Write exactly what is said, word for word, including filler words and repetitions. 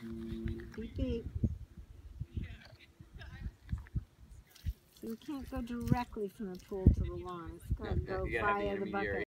Beep beep. So you can't go directly from the pool to the lawn. It's got to No, go you gotta have the via the intermediary. bucket.